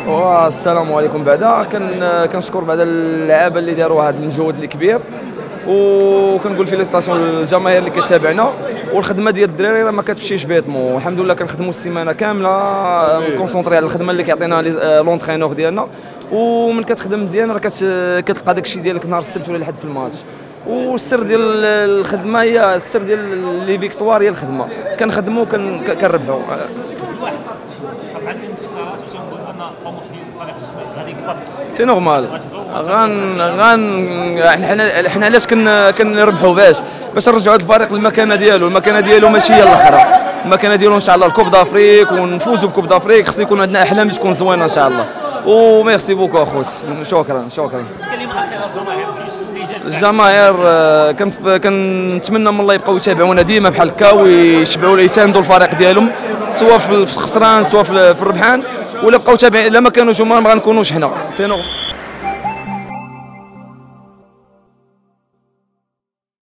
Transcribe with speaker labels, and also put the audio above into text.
Speaker 1: والسلام عليكم. بعدا كنشكر بعدا اللعابه اللي داروا هذا المجهود الكبير، وكنقول فيليستاسيون للجماهير اللي كتابعنا. والخدمه ديال الدراري راه ما كتمشيش بيتمو، الحمد لله كنخدموا السيمانه كامله كونسونطري على الخدمه اللي كيعطينا لونترينور ديالنا، ومن كتخدم مزيان راه كتلقى داكشي ديالك نهار السبت ولا الحد في الماتش. والسر ديال الخدمه هي السر ديال لي فيكتوار هي الخدمه، كنخدموا كنربحوا. سي نورمال، حنا علاش كنربحوا باش نرجعوا هذا الفريق للمكانه ديالو. المكانه ديالو ماشي هي الاخرى، المكانه ديالو ان شاء الله الكوب دافريك ونفوزوا بكوب دافريك. خص يكون عندنا احلام تكون زوينه ان شاء الله. وميرسي بوكو اخوت، شكرا. الجماهير كنتمنى من الله يبقاو يتابعونا ديما بحال هكا، ويشبعوا يساندوا الفريق ديالهم سواء في الخسران سواء في الربحان، ولا بقاو تابعين. الا ما كانوش هما ما غنكونوش حنا. سي نورمال.